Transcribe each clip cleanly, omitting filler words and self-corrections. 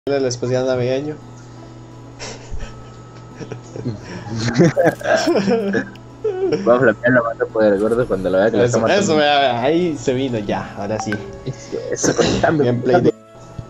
el especial navideño. Va a flamear la mata por el gordo cuando lo vea que lo está matando. Eso, vea, ahí se vino ya, ahora sí. Eso, contando. Gameplay de...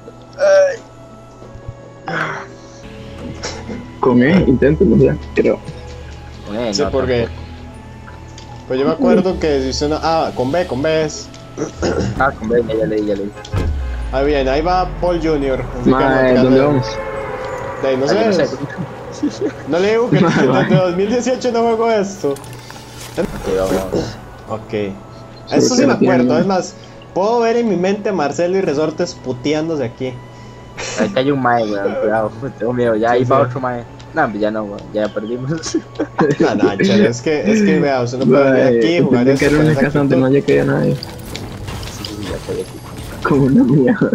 Con E, inténtalo, ya, creo. Sí, porque... Pues yo me acuerdo que si usted no... Ah, con B es... Ah, con B, ya leí. Ahí viene, ahí va Paul Jr. Mae, ¿dónde vamos? De ahí, no sé. No le digo que desde 2018 no juego esto. Ok, vamos. Ok. Eso sí me acuerdo, es más, puedo ver en mi mente a Marcelo y Resortes puteándose aquí. Ahí hay un mae, weón, cuidado, tengo miedo, ya ahí va otro mae. No, ya no, weón, ya perdimos. No, chale, es que vea, usted no puede venir aquí y jugar esto. Que era una casa donde no haya caído nadie. Sí, ya estoy aquí. Como una mierda.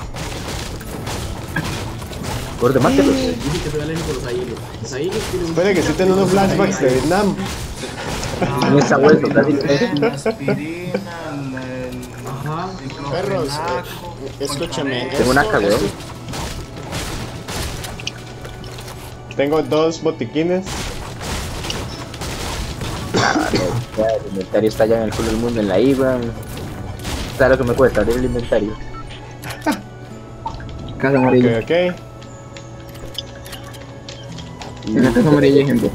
Gordo, mátelos. Dice que se valen por los ahilos. Los ahilos tienen un... Espere que sí tengo unos flashbacks de Vietnam. No está vuelto, casi. Ajá. Perros, escúchame. Tengo una cagada. Tengo 2 botiquines. Ya, el inventario está ya en el culo del mundo, en la IVA. ¿Sabes lo que me cuesta abrir el inventario? Casa amarilla. Ok. En la casa amarilla hay gente.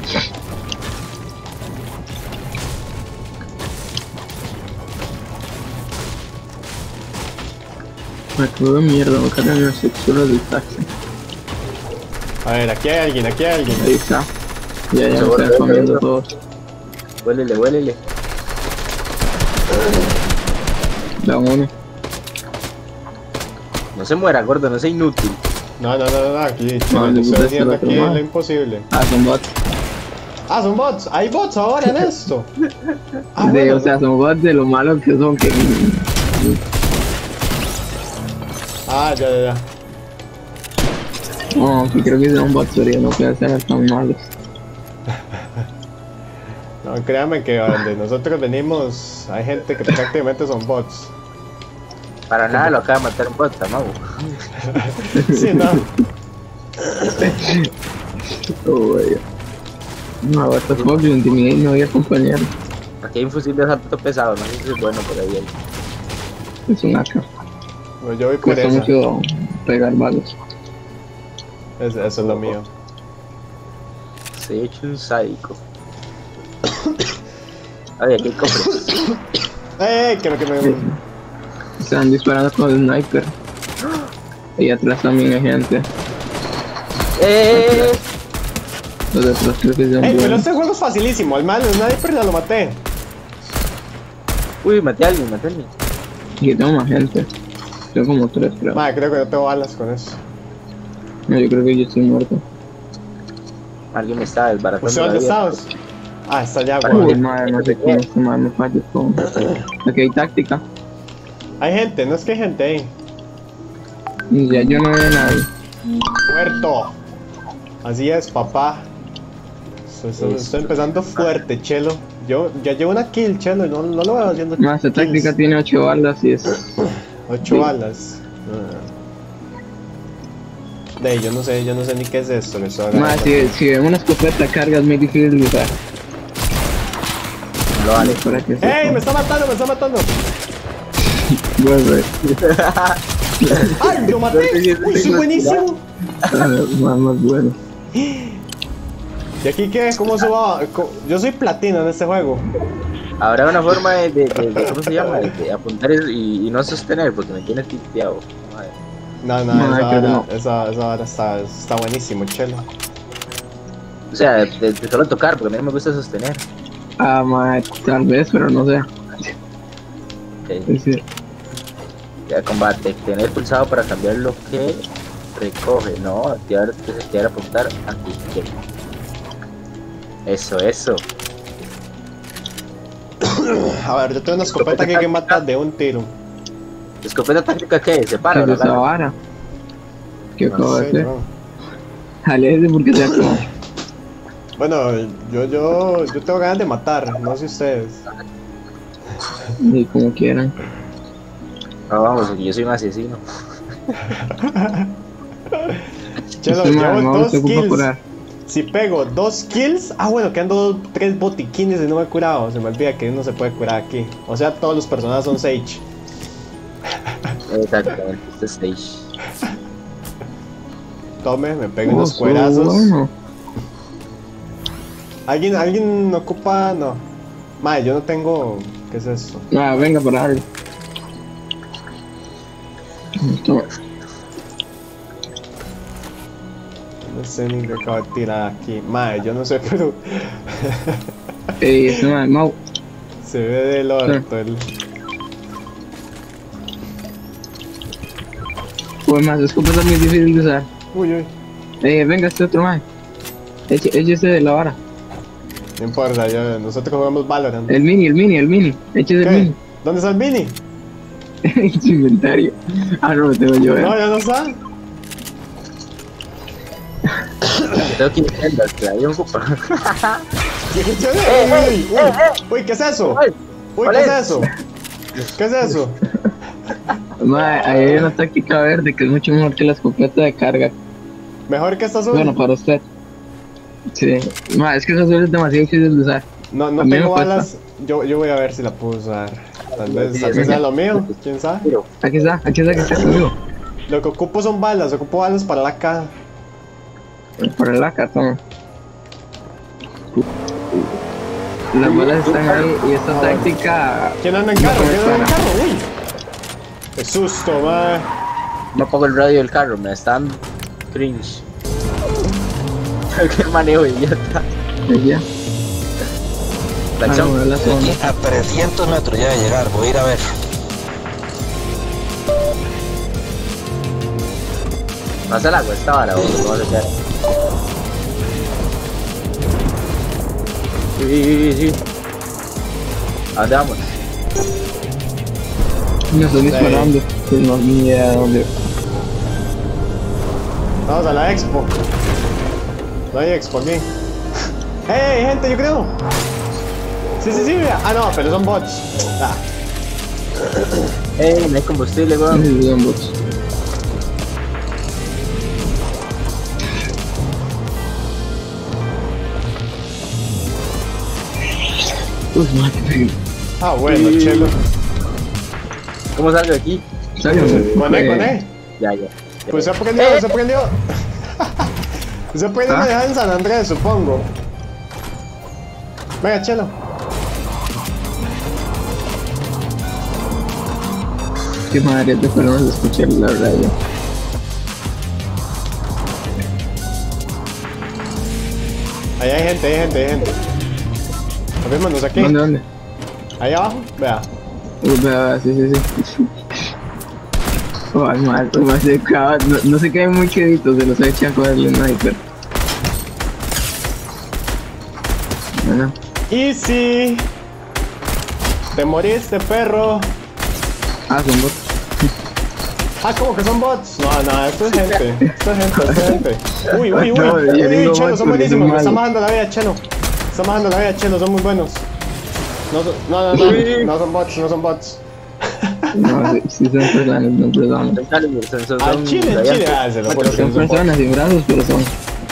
Me acuerdo de mierda, me cargan las texturas del taxi. A ver, aquí hay alguien. Ahí está. Ya me están comiendo todos. Huélele. Da uno. No se muera, gordo, no sea inútil. No, aquí. No, Yo le estoy gusta haciendo este aquí otro, lo imposible. Ah, son bots. Ah, son bots. Hay bots ahora en esto. Ah, O bueno. sea, son bots de lo malos que son que... Ah, ya. No, que creo que son bots, pero no puede ser tan malos. No, créame que donde nosotros venimos hay gente que prácticamente son bots. Para nada lo acaba de matar un bot, mago. Sí, no. Oh, vaya. No, what the fuck, yo intimidé y no había compañero. Aquí hay un fusil de asalto pesado, no sé si es bueno, pero ahí hay. Es un AK. Pues yo voy por Cuesta eso. mucho pegar balas. Eso es lo mío. Se ha hecho un sádico. Ay, aquí hay cofres. Que me... Están disparando con el sniper. Y atrás también hay gente. Los de atrás creo que son pero buenos. este juego es facilísimo. El sniper ya lo maté. Uy, maté a alguien. Aquí tengo más gente. Tengo como 3, creo. Madre, creo que no tengo balas con eso. No, yo creo que yo estoy muerto. Alguien me está desbaratando. ¿Usted dónde la vida. estabas? Ah, está allá, Uy, güey. Uy, madre, no sé cómo este madre me falla con... Aquí hay táctica. Hay gente, no es que hay gente ahí. Y ya yo no veo a nadie. Muerto. Así es, papá. Estoy empezando fuerte, Chelo. Yo ya llevo una kill, Chelo, y no lo veo haciendo. Más, esta táctica kills. tiene 8 balas y es... 8 balas. De ahí, yo no sé ni qué es esto. Le estoy Más, hablando. si ven una escopeta carga es muy difícil de usar. No vale. Para que ¡Ey! sepa. ¡Me está matando! Bueno, ¡Ay! ¡Lo maté! ¡Uy, soy buenísimo! más bueno. ¿Y aquí qué? ¿Cómo se va? Yo soy platino en este juego. Habrá una forma de ¿cómo se llama? De apuntar y no sostener, porque me tiene tipeado. Madre. No, creo que no. esa vara está buenísimo, Chelo. O sea, de solo tocar, porque a mí no me gusta sostener. Ah, madre, tal vez, pero no sé. Ok, Sí. ya combate. Tener pulsado para cambiar lo que recoge. No, activar apuntar aquí. Bien. Eso. A ver, yo tengo una escopeta que hay que matar de un tiro. ¿Escopeta táctica qué? ¿Se ¿Qué para? es ¿La esa gana? vara? ¿Qué No acabo de sé, hacer? no. Jale ese porque se acabó. Bueno, yo tengo ganas de matar, no sé ustedes. Ni como quieran. No, vamos, porque yo soy un asesino. Chelo, Este man, llevo no 2 se ocupa kills. curar. Si pego 2 kills, bueno, quedan 3 botiquines y no me he curado. Se me olvida que uno se puede curar aquí. O sea, todos los personajes son Sage. Exactamente, este stage. Tome, me pego unos Oso, cuerazos. bueno. ¿Alguien ocupa? No. Madre, yo no tengo. ¿Qué es esto? Ah, venga por ahí. Toma. No sé ni qué acabo de tirar aquí. Madre, yo no sé, pero. Ey, este man, Mau. Se ve del orto el. Pues más, es muy difícil de usar. Uy, uy. Venga, este otro man. Échese de la vara. No importa, nosotros jugamos Valorant. El mini. Échese el ¿Qué? mini. ¿Dónde está el Vini? En su inventario. Ah, no, lo tengo yo, No, ya no está. Tengo que intentar, que hay un copa. Uy, ¿qué es eso? Uy, ¿Cuál ¿qué es? es eso? ¿Qué es eso? Ma, ahí hay una táctica verde que es mucho mejor que la escopeta de carga. ¿Mejor que esta azul? Bueno, para usted. Sí. Ma, es que esa azul es demasiado difícil de usar. No a mí tengo me cuesta. balas. Yo voy a ver si la puedo usar. Tal vez sea lo mío, quién sabe. Aquí está conmigo. Lo que ocupo son balas, ocupo balas para la caja. Por el AK, toma. Las balas están ahí y esta táctica. ¿Quién anda en carro? ¿Quién anda en carro? Uy. Qué susto, man. No pongo el radio del carro, me están cringe. Qué manejo idiota. Ya. La Ah, chamba. no, la zona. Aquí a 300 metros ya de llegar, voy a ir a ver. Pasa el agua esta vara, vamos a hacer. Sí. ¿A dónde vamos? Me están disparando. Pues no, ni idea de dónde. Vamos a la expo. No hay expo aquí. ¡Hey, gente, yo creo! Sí, mira. Ah, no, pero son bots. Ah. No hay combustible, weón. Sí, son bots. Uf, madre. Ah, bueno, Sí. chelo. ¿Cómo salgo de aquí? Coné. Ya. Pues se aprendió, se aprendió. Se aprendió a dejar en San Andrés, supongo. Venga, chelo. Qué madre, te fueron a escuchar la radio. Ahí hay gente. Abrémonos aquí. ¿Dónde? Ahí abajo, vea. Vea, sí. Ay, madre, no se queden muy queditos, se los echan con el sniper. Bueno, Easy. Te moriste, perro. son bots. Ah, ¿cómo que son bots? No, esto es gente. Esto es gente. Uy. No, yo digo Chelo, bots son porque buenísimos. son Me malos. están bajando la vida, Chelo. Están bajando la vida, Chelo, son muy buenos. No son bots. No, sí son personas, Son Calibur, son Al Chile, se lo juro que son no son bots. personas sin brazos, pero son.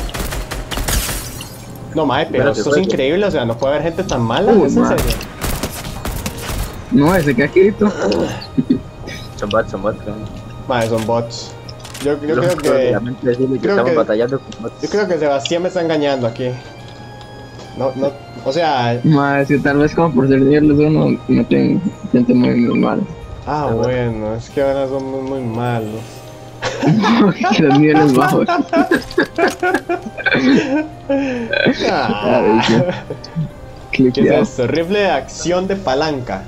No, mae, pero Espérate, esto es juego. increíble, o sea, no puede haber gente tan mala, Uy, ¿es en mae. serio? No, ese que aquí quedito. Son bots, Mae, son bots. Yo creo que... Obviamente decirle que creo estamos que- batallando con bots. Yo creo que Sebastián me está engañando aquí. No, o sea... Madre, si tal vez como por ser niveles 1 no tengo gente muy mal. Ah, bueno, es que ahora somos muy malos. Que los niveles bajos. Ah, ¿qué es Cliqueado. esto? Rifle de acción de palanca.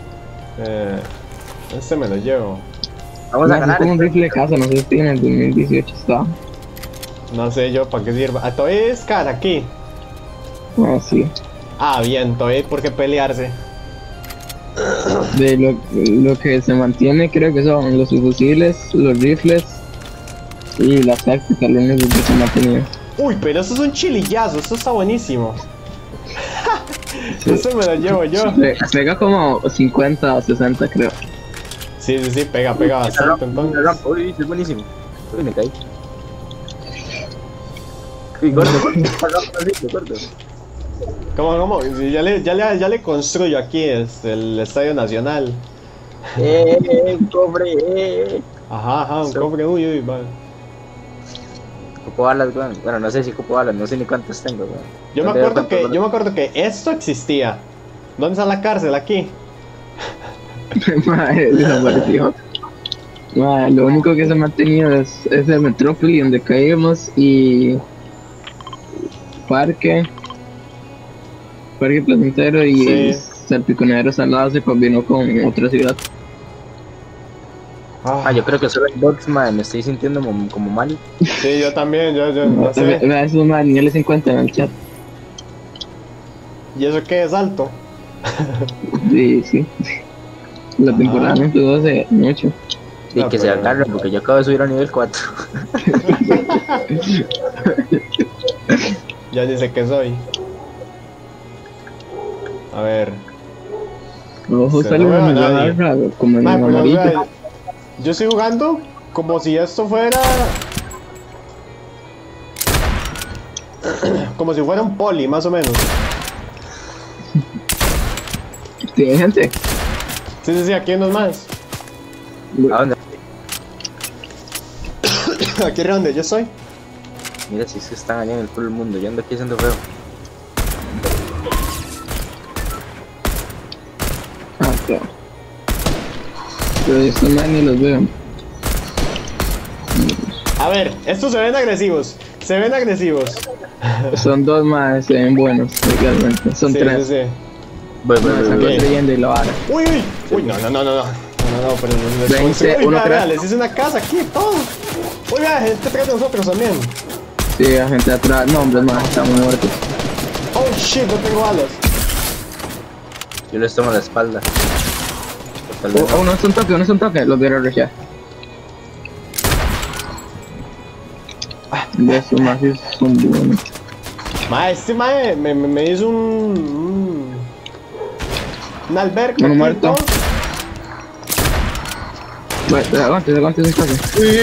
Este me lo llevo. Vamos a Es ganar. como un rifle de casa, no sé si en el 2018 estaba. No sé yo para qué sirva. Ah, todavía es cara aquí. Ah, sí. Ah, bien, todavía hay por qué pelearse. De lo que se mantiene creo que son los fusiles, los rifles y las tácticas, lo único que se ha mantenido. Uy, pero eso es un chilillazo, esto está buenísimo. Sí. Eso me lo llevo yo. Pega como 50 o 60 creo. Sí, pega bastante entonces. Uy, es buenísimo. Uy, me caí. Y gordo, gordo. ¿Cómo? Sí, ya le construyo aquí el Estadio Nacional. Un cobre, Ajá, un cofre, uy, vale. Ocupo balas, weón. Bueno, no sé si ocupo balas, no sé ni cuántas tengo, weón. Yo me acuerdo que esto existía. ¿Dónde está la cárcel? Aquí. Madre, desapareció. Madre, lo único que se ha mantenido es el Metrópoli donde caímos y Parque Placentero y Sí. Salpiconero Salado se combinó con otra ciudad. Yo creo que solo en bots, man, me estoy sintiendo como mal. Sí, yo también, yo no sé. Vea esos más niveles 50 en el chat. ¿Y eso qué es alto? Sí. La temporada no empezó hace mucho. Y que se agarren, porque yo acabo de subir a nivel 4. Ya ni sé qué soy. A ver. Ojo, Se sale no veo una a nadie. mirada rara, como en Ma, pero, amarillo. vea, yo estoy jugando como si esto fuera. Como si fuera un poli, más o menos. ¿Tiene gente? Sí, aquí hay unos más. ¿A dónde? Aquí es donde yo estoy. Mira, si se están allá en el culo del mundo, yo ando aquí haciendo feo. Claro. Pero estos más ni los veo. A ver, estos se ven agresivos. Son dos más, se ven buenos, realmente. Son Sí, tres. sí. Voy, Están construyendo y lo harán. Uy, no, pero les 20, construyo. Uy, uno vea, crea- les hice una casa aquí, todo. Uy, vea, gente atrás de nosotros también. Sí, la gente atrás. No, hombre, más, estamos muertos. Oh shit, no tengo balas. Yo les tomo la espalda. Tal vez no. Uno es un toque, los vieron ya. De esos más sí son buenos. Ma, este mae me hizo un alberca. Uno aquí, muerto. todo. Bueno, aguante ese toque.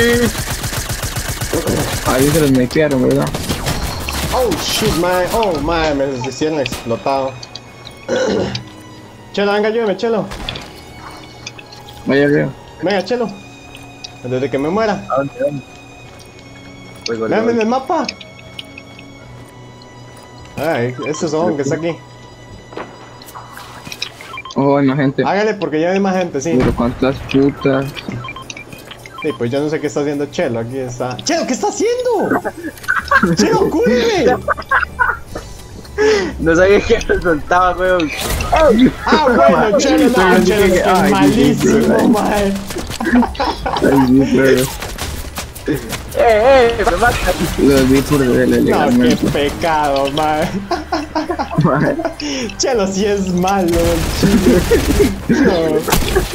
Ahí se los mequearon, ¿verdad? Oh shit, mae. Oh, mae, me hicieron explotado. Chelo, venga, ayúdame, Chelo. Vaya arriba. Venga, Chelo. Desde que me muera. ¿A dónde? Voy, Véanme en el mapa. Ay, ese son que está aquí. Oh, hay más gente. Hágale porque ya hay más gente, sí. Pero cuántas putas. Sí, pues yo no sé qué está haciendo Chelo. Aquí está. ¡Chelo, qué está haciendo! ¡Chelo, cúbreme! No sabía que me soltaba, weón. Ah, bueno, Chelo, no, Pero Chelo, dije, es ay, malísimo, mae. Ay, sí, pero Me mata. los vi por el No, qué legalmente. pecado, mae. Madre. Chelo sí es malo, chile.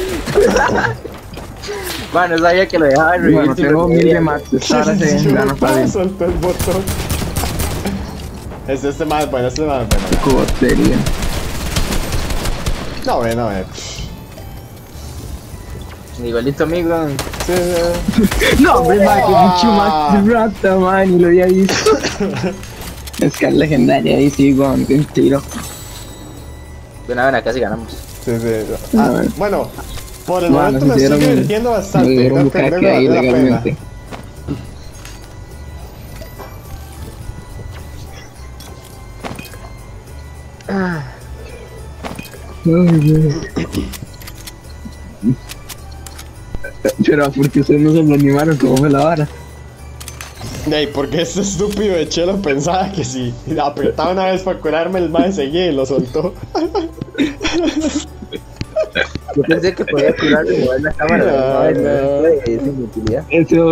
Bueno, sabía que lo dejaba de revivir. Bueno, si tengo lo 1000 de quería. max. Ahora se gana fácil. Soltó el botón. Este más bueno, este más bueno. Cotería. No, bueno, Igualito amigo. Sí, sí. No, hombre, man, que mucho más de rata, man, y lo había visto. Es que es legendaria, ahí sí, weón, que un tiro. Bueno, casi ganamos. Sí, sí. Ah, bueno, por el Bueno, momento me estoy divirtiendo nos bastante. dieron un Creo que bucaque ahí vale la pena. legalmente. Ay, Dios. Pero porque ustedes no se lo animaron como fue la vara. Ey, porque este estúpido de Chelo pensaba que si apretaba una vez para curarme el mae seguía y lo soltó. Yo pensé que podía curarlo y mover la cámara. No, No, no. es inutilidad. Ese